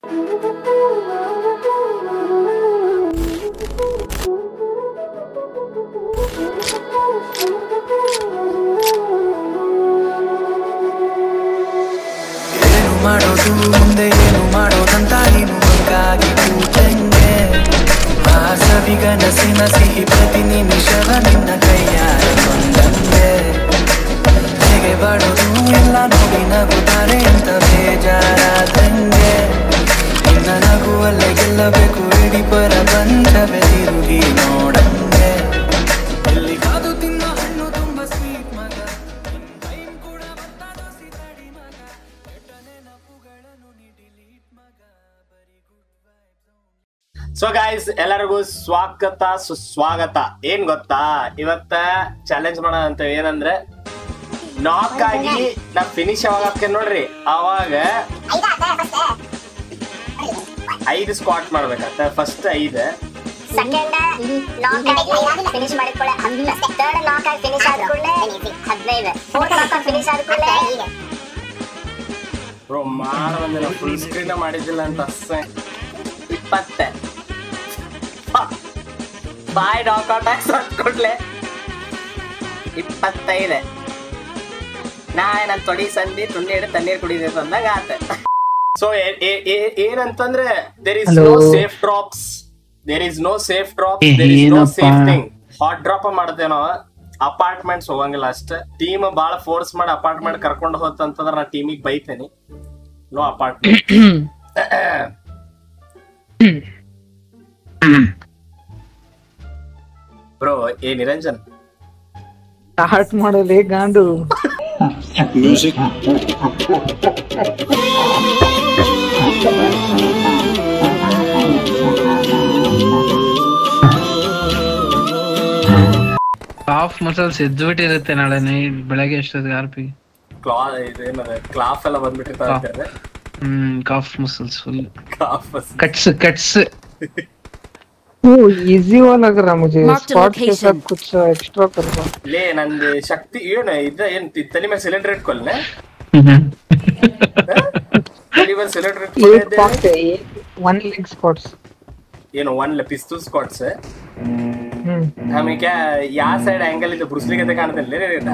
ಮಾಡೋದು ಮುಂದೆ ಏನು ಮಾಡೋದಂತ ನೀನು ಮಂಗಾಗಿ ಕೂತಂಗೆ ಆ ಸವಿಗನಸಿನ ಸಿಹಿ ಪ್ರತಿ ನಿಮಿಷವ ನಿನ್ನ ಕೈಯಾರ ಬಂದಂಗೆ ಹೇಗೆ ಬಾಡೋದು ಎಲ್ಲ ನೋಡಿ ನಗುತ್ತಾರೆ ಅಂತ ಬೇಜಾರಾದಂಗೆ ನಿನ್ನ ನಗುವಲ್ಲೇ ಗೆಲ್ಲಬೇಕು ಇಡೀ ಪ್ರಪಂಚವೇ ತಿರುಗಿ ನೋಡಂಗೆ ಎಲ್ಲಿ ಕಾದು ತಿನ್ನ ಹಣ್ಣು ತುಂಬ ಸ್ವೀಟ್ ಮಗ ಟೈಮ್ ಕೂಡ ಬರ್ತಾದ ಸಿತಡಿ ಮಗ ಕೆಟ್ಟ ನೆನಪುಗಳನ್ನು ನೀ ಡಿಲೀಟ್ ಮಗ ಬರೀ ಗುಡ್ ವೈಬ್ಸ್. ಸೊ ಗೈಸ್ ಎಲ್ಲರಿಗೂ ಸ್ವಾಗತ ಸುಸ್ವಾಗತ. ಏನ್ ಗೊತ್ತಾ, ಇವತ್ತ ಚಾಲೆಂಜ್ ಮಾಡೋದಂತ ಏನಂದ್ರೆ ನಾಕ್ ಆಗಿ ನಾ ಫಿನಿಶ್ ಯಾವಾಗ ನೋಡ್ರಿ ಅವಾಗ 5 ಸ್ಕ್ವಾಟ್ ಮಾಡ್ಬೇಕಂತ. ಫಸ್ಟ್ 5 ಸೆಕೆಂಡ್ ನಾಕ್ ಆಗಿ ಫಿನಿಶ್ ಮಾಡಿಕೊಳ್ಳೆ 10, ಥರ್ಡ್ ನಾಕ್ ಆಗಿ ಫಿನಿಶ್ ಆದ್ಕೊಳ್ಳೆ 15, ಫೋರ್ತ್ ನಾಕ್ ಆಗಿ ಫಿನಿಶ್ ಆದ್ಕೊಳ್ಳೆ ಬ್ರೋ ಮಾಡಬಂದಿಲ್ಲ, ಫುಲ್ ಸ್ಕ್ರೀನ್ ಮಾಡಿದ್ದಿಲ್ಲ ಅಂತ 20 ಬಾಯ್ ನಾಕ್ ಔಟ್ ಆಗಿ 25 ನನ್ ತೊಡಿ ಸಂದಿ ತುಂಡಿ ಹಿಡಿದು ತಣ್ಣೀರ್ ಕುಡಿಬೇಕು ಅಂದಾಗ ಆತ. ಸೊ ಏನಂತಂದ್ರೆ there is no safe drops, there is no safe drop, there is no safe thing. Hot drop ಮಾಡ್ತೇನೋ ಅಪಾರ್ಟ್ಮೆಂಟ್ಸ್ ಹೋಗಂಗಿಲ್ಲ ಅಷ್ಟೇ. ಟೀಮ್ ಬಾಳ ಫೋರ್ಸ್ ಮಾಡಿ ಅಪಾರ್ಟ್ಮೆಂಟ್ ಕರ್ಕೊಂಡು ಹೋತಂತಂದ್ರ ನಾ ಟೀಮಿಗೆ ಬೈತೇನಿ. No apartment. ಬ್ರೋ ಏ ನಿರಂಜನ್ ಸ್ಟಾರ್ಟ್ ಮಾಡಲೇ ಗಾಂಡು ಮ್ಯೂಸಿಕ್. ಕಾಫ್ ಮಸಲ್ಸ್ ಎದ್ಬಿಟ್ಟಿರುತ್ತೆ ನಾಳೆ ನೈಟ್ ಬೆಳಗ್ಗೆ ಎಷ್ಟೊತ್ತಿಗೆ RP ಕ್ಲಾಫ್ ಎಲ್ಲ ಬಂದ್ಬಿಟ್ಟಿರ್ತಾರೆ. Calf muscles full calf cuts easy वाला लग रहा मुझे. स्पॉट के साथ कुछ एक्स्ट्रा करवा ले. ನಂದು ಶಕ್ತಿ ಏನು ಏನ್ ತಲೆ ಮೇಲೆ ಸಿಲಿಂಡರ್ ಇಟ್ಕೊಳ್ಳೆ, ತಲೆ ಮೇಲೆ ಸಿಲಿಂಡರ್ ಇಟ್ಕೊಳ್ಳೆ. 1 leg squats ಏನು 1 ಪಿಸ್ತೂಲ್ ಸ್ಕ್ವಾಟ್ಸ್. ನಮಗೆ ಯಾವ ಸೈಡ್ ಆಂಗಲ್ ಇದು ಬ್ರೂಸ್ಲಿಗೆ ಕಾಣ್ತಿಲ್ಲ.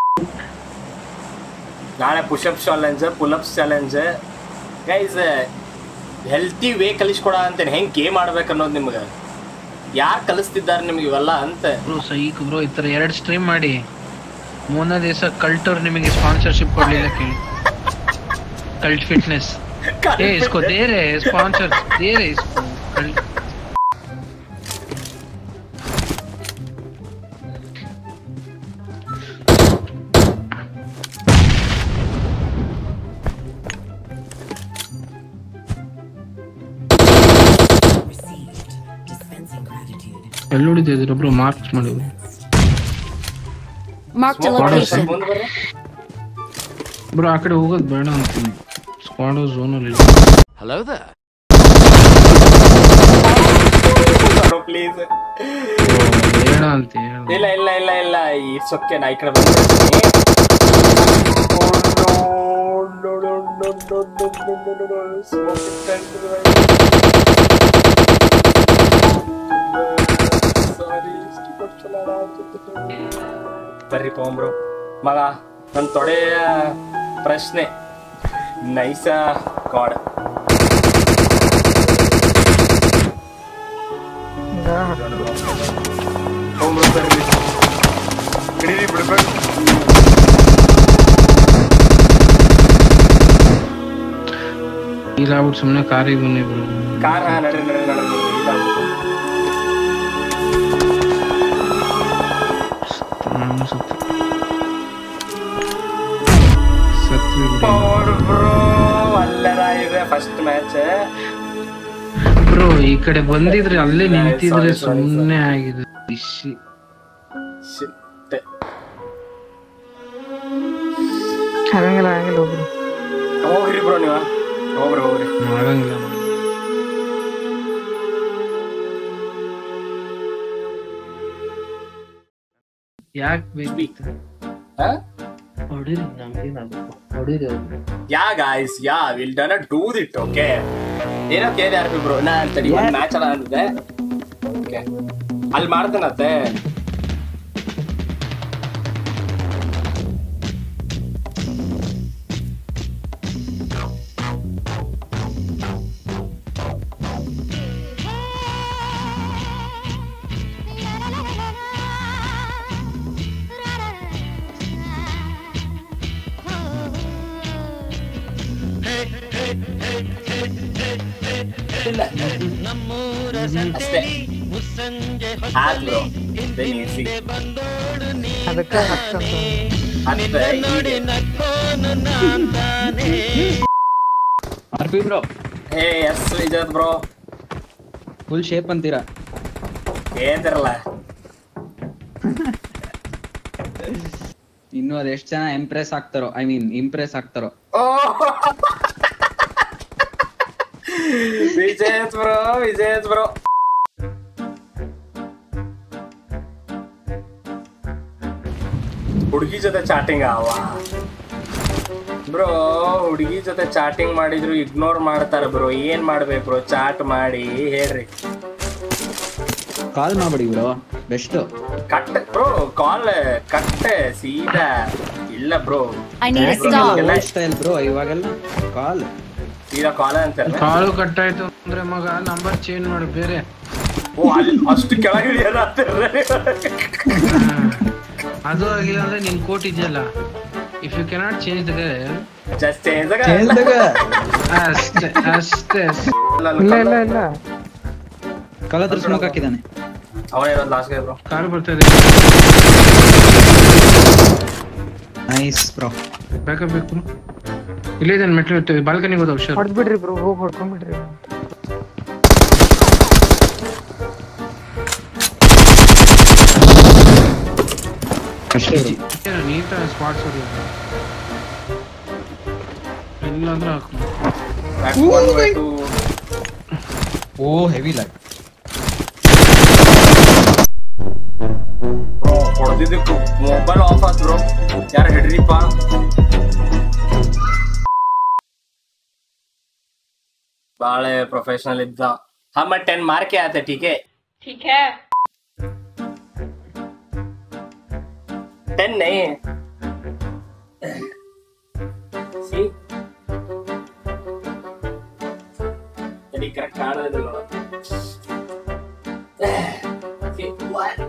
ನಾಳೆ pushup challenge, pullups challenge. Guys healthy way ಕಲಿಸ್ಕೊಡ ಅಂತೇನೆ, ಹೆಂಗ್ ಗೇಮ್ ಆಡ್ಬೇಕು ಅನ್ನೋದು ನಿಮ್ಗೆ ಯಾರು ಕಲಿಸ್ತಿದ್ದಾರೆ ನಿಮ್ಗೆ ಇವೆಲ್ಲ ಅಂತ. ಸೈಕ್ ಬ್ರೋ ಈ ತರ 2 ಸ್ಟ್ರೀಮ್ ಮಾಡಿ 3ನೇ ದಿವಸ ಕಲ್ಟ್ ಅವ್ರು ನಿಮಗೆ ಸ್ಪಾನ್ಸರ್ಶಿಪ್ ಕೊಡ್ಲಿಲ್ಲ ಕೇಳಿ. कल्ट फिटनेस इसको दे रहे हैं, स्पॉन्सर दे रहे इसको. ಎಲ್ಲೋಡಿ ಇದ್ರು ಬ್ರೋ, ಮಾರ್ಕ್ಸ್ ಮಾಡಿ ಬ್ರೋ. ಆ ಕಡೆ ಹೋಗೋದು ಬೇಡ ಅಂತೀನಿ, ಸ್ಕ್ವಾಡ್ ಝೋನ್ ಅಲ್ಲಿ. ಹಲೋ ದೇರ್ ಪ್ಲೀಸ್ ಬೇಡ ಅಂತ. ಇಲ್ಲ ಇಲ್ಲ ಇಲ್ಲ ಇಲ್ಲ, ಇಟ್ಸ್ ಓಕೆ. ನಾ ಈ ಕಡೆ ಬಂದಿದ್ದೀನಿ. ಬರ್ರಿ ಪೋಂಬ್ರು ಮಗ, ನನ್ನ ತೊಡೆಯ ಪ್ರಶ್ನೆ ನೈಸ ಗಾಡ್. ಪೋಂಬ್ರು ಬರ್ರಿ, ಹಿಡೀರಿ ಬಿಡ್ಬೇಡಿ. ಇಲ್ಲ ಆಗ್ಬಿಟ್ಟು ಸುಮ್ಮನೆ ಕಾರಿಗೆ ಬನ್ನಿ ಬ್ರೋ. ಕಾರ್ ನಡ್ರಿ ನಡ್ರಿ ನಡ್ರಿ. ಫಸ್ಟ್ ಮ್ಯಾಚ್ ಬ್ರೋ ಈ ಕಡೆ ಬಂದಿದ್ರೆ ಅಲ್ಲೇ ನಿಂತಿದ್ರೆ ಸುಮ್ಮನೆ ಆಗಿದೆ. ಆಗಂಗಿಲ್ಲ ಆಗಂಗಿಲ್ಲ, ಹೋಗ್ರಿ ಹೋಗ್ರಿ ಬ್ರೋ, ನೀವು ಹೋಗ್ರಿ ಹೋಗ್ರಿ. ಆಗಂಗಿಲ್ಲ. ಯಾಕೆ ಬೇಕಿತ್ತು Yeah guys, yeah, we'll gonna do it, okay? ಏನೋ ಕೇಳಿದೆ ಆರ್ ಪಿ ಬ್ರೋ ನಾ ಅಂತಡಿ ಒಂದು ಮ್ಯಾಚ್ ಅಲ್ಲ ಅಂದಿದ್ದೆ ಓಕೆ ಅಲ್ಲಿ ಮಾಡ್ತಾನತ್ತೆ ಅಷ್ಟೇ ಆದ್ರು ಅದಕ್ಕೆ R P bro hey yes Vijay bro full shape ಅಂತೀರಾ ಏನಿರಲ್ಲ ಇನ್ನು ಅದೆಷ್ಟು ಜನ ಇಂಪ್ರೆಸ್ ಆಗ್ತಾರೋ ಇಂಪ್ರೆಸ್ ಆಗ್ತಾರೋ ವಿಜಯ್ ಬ್ರೋ ಹುಡುಗಿ ಜೊತೆ ಚಾಟಿಂಗ್ ಬ್ರೋ ಹುಡುಗಿ ಜೊತೆ ಚಾಟಿಂಗ್ ಮಾಡಿದ್ರು ಇಗ್ನೋರ್ ಮಾಡ್ತಾರ ಬ್ರೋ ಏನ್ ಮಾಡ್ಬೇಕು ಬ್ರೋ ಚಾಟ್ ಮಾಡಿ ಹೇಳ್ರಿ ಕಾಲ್ ಮಾಡ್ಬಿಡಿ bro best cut bro call cut ಸೀದಾ ಇಲ್ಲ ಬ್ರೋ ಸ್ಟೈಲ್ ಬ್ರೋ ಇವಾಗೆಲ್ಲ ಕಾಲ್ ಸೀದಾ ಕಾಲ್ ಅಂತಾರೆ ಕಾಲು ಕಟ್ ಆಯ್ತು ಅಂದ್ರೆ ಮಗ ನಂಬರ್ ಚೇಂಜ್ ಮಾಡಿ ಬೇರೆ ಓ ಅಲ್ಲಿ ಅಷ್ಟು ಕೆಳಗೆ ಅದು ಆಗಿಲ್ಲ ಅಂದ್ರೆ ನಿನ್ ಕೋಟ್ ಇದೆಯಲ್ಲ if you cannot change the girl just change ಅಷ್ಟೇ ಅಷ್ಟೇ ಇಲ್ಲ ಕಲರ್ ಸ್ಮೋಕ್ ಹಾಕಿದಾನೆ ಅವನೇನೋ ಲಾಸ್ಟ್ ಬ್ರೋ ಕಾರು ಬರ್ತಾ ನೈಸ್ ಬ್ರೋ ಬೇಕು ಬೇಕು ಇಲ್ಲೇ ಇದ್ದಾನೆ ಮೆಟ್ಲು ಇರ್ತೇವೆ ಬಾಲ್ಕನಿಗೆ ಹೋದ ಹುಷಾರು ಹೊಡ್ಬಿಡ್ರಿ ಬ್ರೋ ಹೋಗಿ ಹೊಡ್ಕೊಂಡ್ಬಿಡ್ರಿ ನೀಟ ಸ್ಪಾಟ್ಸ್ ಇಲ್ಲಾಂದ್ರೆ ಹಾಕು ಓ ಹೆವಿ ಲೈಟ್ ಬ್ರೋ ಹೊಡೆದಿದ್ದಕ್ಕೂ ಮೊಬೈಲ್ ಆಫ್ ಆಯ್ತು ಬ್ರೋ ಯಾರು ಹಿಡ್ರಿಪ್ಪ बाले प्रोफेशनल इतना हाँ मैं 10 मार के आते ठीक है 10 नहीं सी तरी करेक्ट कार्ड दे दो सी 1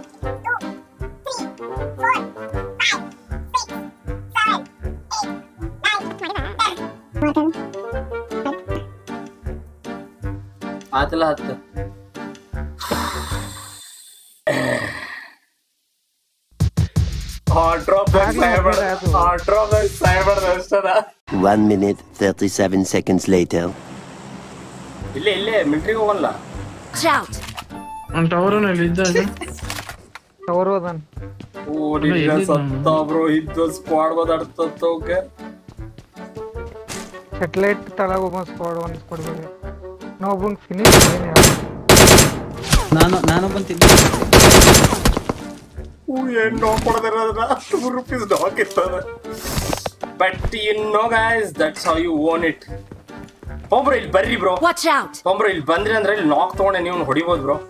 आतला हत्त drop the cyber ದಷ್ಟದ 1 minute 37 seconds later ಇಲ್ಲೇ ಮಿಲಿಟರಿ ಹೋಗಲ್ಲ ಟವರ್ನಲ್ಲಿ ಇದ್ದಾಗ ಟವರ್ ಹೋದನ್ ಓ ನಿನ್ನ ಸತ್ತ ಬ್ರೋ ಇದು ಸ್ಕ್ವಾಡ್ ಓದಾಡ್ತೋಕೆ ಸೆಟಲೈಟ್ ತಳಗ ಒಬ್ಬ ಸ್ಕ್ವಾಡ್ ಒನ್ ಸ್ಕ್ವಾಡ್ ಬೇರೆ ನಾವೊಬ್ಬನ್ ಫಿನಿಶ್ ನಾನು ಬಂತಿದ್ದೆ ಏನು ನಾಕ್ ಕೊಡದಿರೋದನ್ನ ₹2 ನಾಕ್ ಇರ್ತದ but you know guys that's how you own it bro ಇಲ್ಲಿ ಬರ್ರಿ ಬ್ರೋ ಬ್ರೋ ಇಲ್ಲಿ ಬಂದ್ರಿ ಅಂದ್ರೆ ಇಲ್ಲಿ ನಾಕ್ ತಗೊಂಡೆ ನೀವು ಹೊಡಿಬೋದು ಬ್ರೋ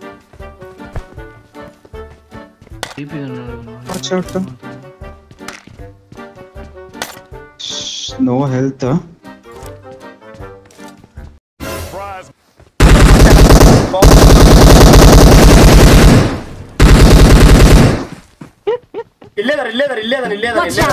ನೋ ಹೆಲ್ತ್ ಇಲ್ಲೇ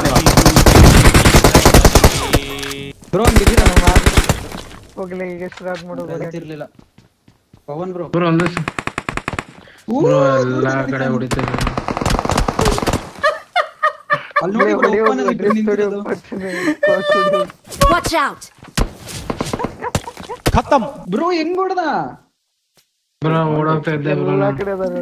ಬ್ರೋ ಹೋಗ್ಲಿ ಈಗ ಸ್ಟಾರ್ಟ್ ಮಾಡೋದು ಗೊತ್ತಿರ್ಲಿಲ್ಲ ಪವನ್ ಬ್ರೋ ಬ್ರೋ ಅಂದ್ರೆ ಬ್ರೋ ಎಲ್ಲಾ ಕಡೆ ಹೊಡಿತಾರೆ ಅಲ್ಲಿ ನೋಡಿ ಓಪನ್ ಅಲ್ಲಿ ನಿಂತಿರೋದು ವಾಚ್ ಔಟ್ ಖತಮ್ ಬ್ರೋ ಹೆಂಗ್ ಹೊಡೆದ ಬ್ರೋ ಓಡೋಗ್ತಾ ಇದ್ದೆ ಬ್ರೋ ಎಲ್ಲಾ ಕಡೆ ಅದಾರೆ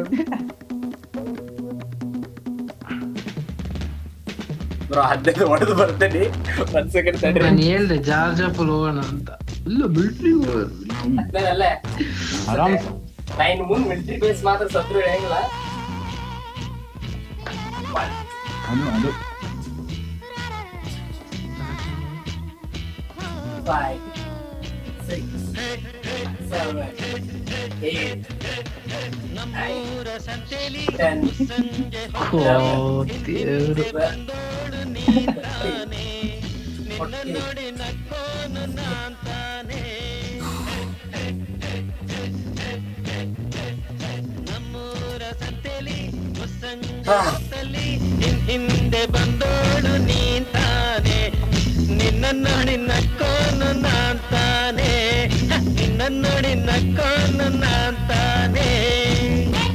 ಬ್ರೋ 15 ಹೊಡೆದು ಬರ್ತೇನೆ 1 ಸೆಕೆಂಡ್ ತಡಿ ನಾನು ಹೇಳ್ದೆ ಜಾರ್ಜಪುಲ್ ಹೋಗೋಣ ಅಂತ ಇಲ್ಲ ಮಿಲಿಟರಿ ಅಲ್ಲೇ ಆರಾಮ್ ನಾನು ಮುಂದೆ ಮಿಲಿಟರಿ ಬೇಸ್ ಮಾತ್ರ ಸತ್ರು ಹೇಳಂಗಿಲ್ಲ ಅದು 5 ದೇವ್ರು. ಹಿಂದೆ ಬಂದೋಳು ನೀಂತಾನೆ ನಿನ್ನ ನೋಡಿ ನಕ್ಕೋನು ನಾಂತಾನೆ ನಿನ್ನ ನೋಡಿ ನಕ್ಕೋನು ನಾಂತಾನೆ